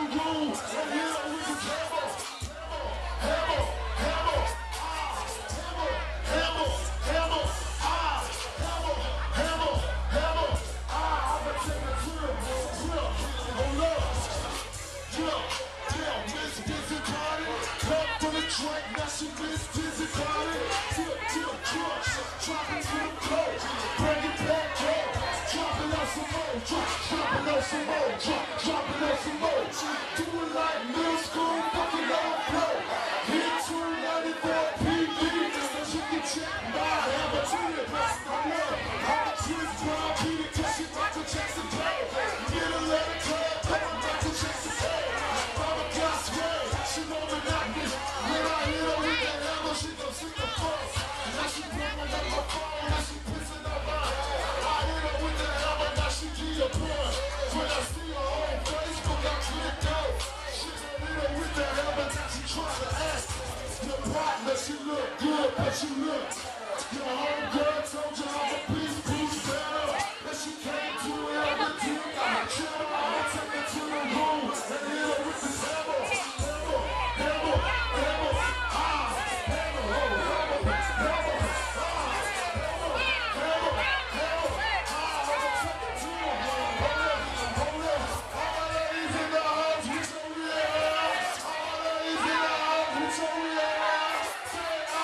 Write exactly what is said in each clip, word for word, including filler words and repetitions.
room, and hit her with the hammer. Hammer, hammer, ah, hammer, hammer, hammer, ah, hammer, hammer, hammer, ah. I'ma take a trip, trip, hold up, yeah, yeah, Miss Dizzy Cardi, come from the track, now she Miss Dizzy Cardi, tip, tip, crush, dropping to the coat, bring it back up, dropping out some more, drop, dropping out some more, drop, dropping out some more, do it like middle school, fucking overflow, hit two ninety-four P D, chicken check, my hammer to it, I love, I'm a twist, brown, Peter, cause she Michael Jackson, play, get a letter, club, come on, Michael Jackson, play, Mama got sway, she know me not me, when I hit her with that hammer, she gon' sing the fuss, now she blowing up my phone, now she pissing on my head, I hit her with the hammer, now she give a punch, when I see her on Facebook, I click go, she gon' hit her with the hammer, now she try to act, your partner, she look good, but she look, your homegirl told you I'm a beast, beast better, and she can't do everything, I'm a killer, I'ma take her to the room, and hit her with the hammer, hammer, hammer, hammer, ah, hammer, oh, hammer, hammer, ah, hammer, hammer, hammer, ah, I'ma take her to the room, hold up, hold up, all my ladies in the house, we so real, all my ladies in the house, we so real, say ah,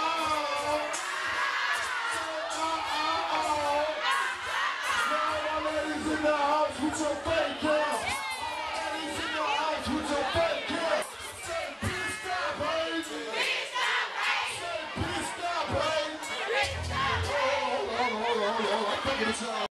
in the house with your fake girl. Ladies in the house with your fake girl. Say peace stop, baby. Peace stop, baby. Say peace stop, baby. Peace stop, baby. Hold on, hold on, hold on, hold on. I'm thinking it's